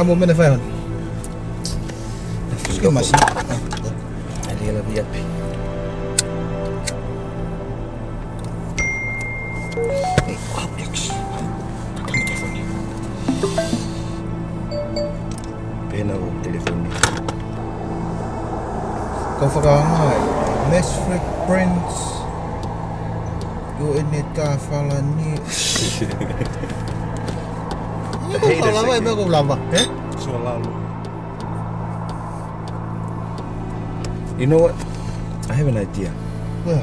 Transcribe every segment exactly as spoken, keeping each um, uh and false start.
mau mennä vähän. Ska man se? Eli hela hjälpi. Ei, apjaksi. Takang telefoni. Pena u telefoni. Kau fakangai. Best friends. Yo ini kafalan ni. Ini kau lama ini kau lama, eh? Sua laulu. You know what? I have an idea. Wah.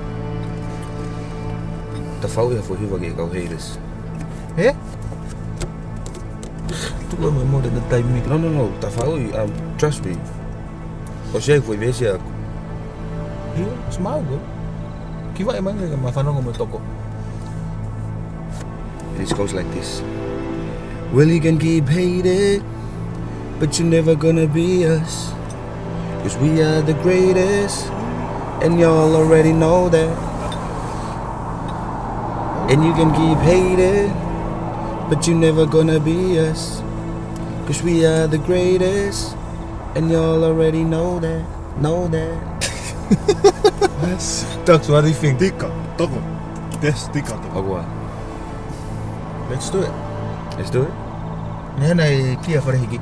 Tafau ia foi hiva kau haters. Eh? Tu vai more than the time me. No no no, tafau um trust me. O sei foi besi aku. Iya, semau go. Kiva emang ni mafano ngomong toko. It goes like this. Well, you can keep hating, but you're never gonna be us. Cause we are the greatest, and y'all already know that. And you can keep hating, but you're never gonna be us. Cause we are the greatest, and y'all already know that. Know that. Yes. That's what I think. Tikka, toko. Des tikka toko. Agua. Let's do it. Let's do it. Ni nai kia fare hiki.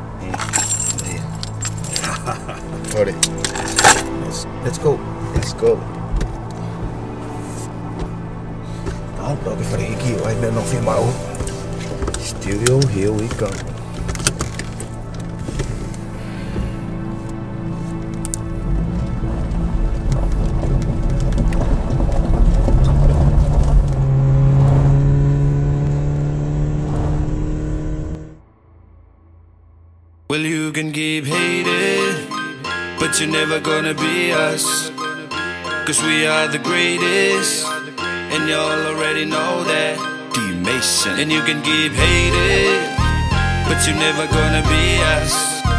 Alright. Let's, let's go. Let's go. Tahu tak ke fare hiki ai na no filmau. Studio, here we go. Well, you can keep hating, but you're never gonna be us. Cause we are the greatest, and y'all already know that. D Mason. And you can keep hating, but you're never gonna be us.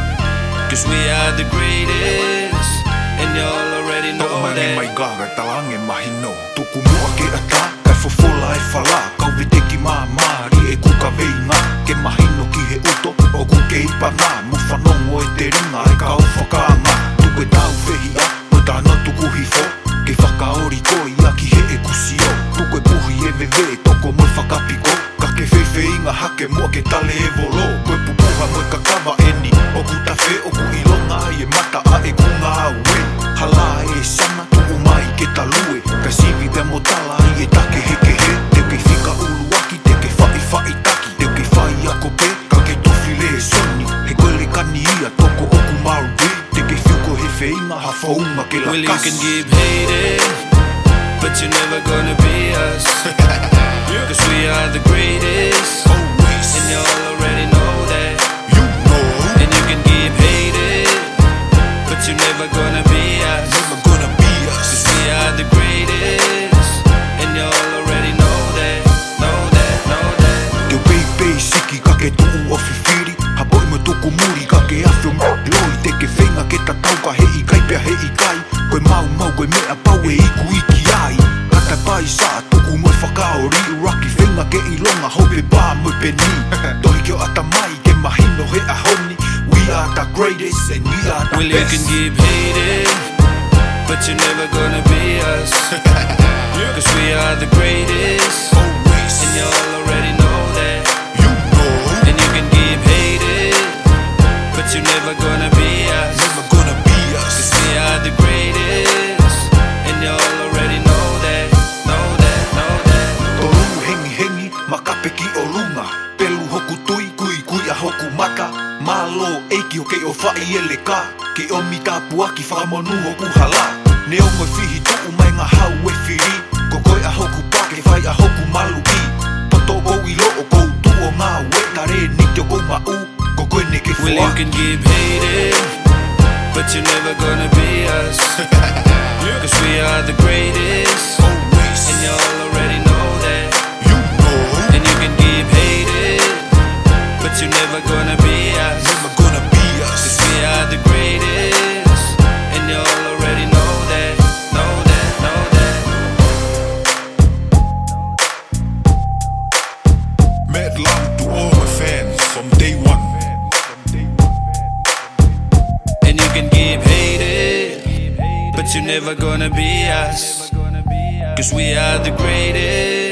Cause we are the greatest, and y'all already know that. Mai gaga talange mahino. Tuku mua ke ata, kai fofola e fala. Kau viteki maa maari e kuka veinga. Ke mahino ki he uto, o ku ke ipana. Mufanongo e te ringa e ka ufakanga. Tuku e tau whehia, o tāna tuku hifo. Ke whakaori koi a ki he e kusio. Tuku e puhi e vewe, toko moi whakapiko. Ka ke whewheinga hake mua ke tale e volo. Koe pupuha moi kakawa eni. O ku tawhe, o ku ilonga ai e mata a e kunga aue. Hala e sana, tuku mai ke talue. Ka sivi pia mo tala ai e take heke he. Te kei whika uluaki, te kei whai whai taki. Te kei whai ako pe, ka ke tofile e soni. He koele kani ia, toko oku mauri. Te kei whiuko he wheinga, ha whaunga ke la kasi. Well, you can keep hating, but you're never gonna be us. Cause we are the greatest, and y'all already know that. You know, And you can keep hating, but you're never gonna be us. never gonna be us. Cause we are the greatest, and y'all already know that. Know that, know that. Te pei siki ka ke tuu o whiwhiri. Ha boi mo tuku muri ka ke awhio loi. Te ke whenga ke tatau ka he ikai pia he ikai. Koe mau mau koe mea pau e iku iki ai. Kata pai sa tuku mo whakaori. Raki whenga ke ilonga hope ba mo peni. Tohi kio ata mai ke mahino he ahoni. We are the greatest and we are the Well, you best. can keep hating, but you're never gonna be us. Cause we are the greatest, and y'all already know that. You know, And you can keep hating, but you're never gonna be us. never gonna be Cause us. we are the greatest, and y'all already know that. Know that, know that. Toru hengi hengi, makapeki o lunga. Pelu hoku tui, kui kui a hoku maka. Malo eiki o ke o whai ele ka. Ke o mita puaki whamonu hoku hala. Ne o ngoi whihi tuu mai ngā hau e whiri. Ko koe a hoku pake whai a hoku malu i. Poto o ilo o kou tu o ngā weta re ni te o kou mau. Ko koe ne ke Well, you whua. can keep hating, but you're never gonna be us. Cause we are the greatest, and y'all already know that. You know, And you can keep hating, but you're never gonna be us. never gonna be Cause us. we are the greatest, and y'all already know that. Know that, know that. Mad love to all my fans from day one. Cause we are the greatest.